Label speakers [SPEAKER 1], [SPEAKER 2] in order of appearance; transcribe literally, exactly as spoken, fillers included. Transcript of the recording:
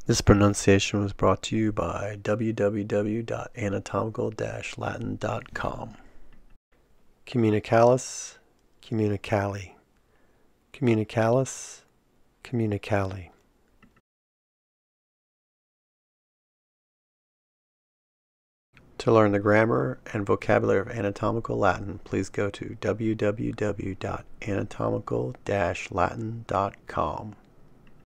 [SPEAKER 1] This pronunciation was brought to you by w w w dot anatomical dash latin dot com. Communicalis, communicali. Communicalis, communicali. To learn the grammar and vocabulary of anatomical Latin, please go to w w w dot anatomical dash latin dot com.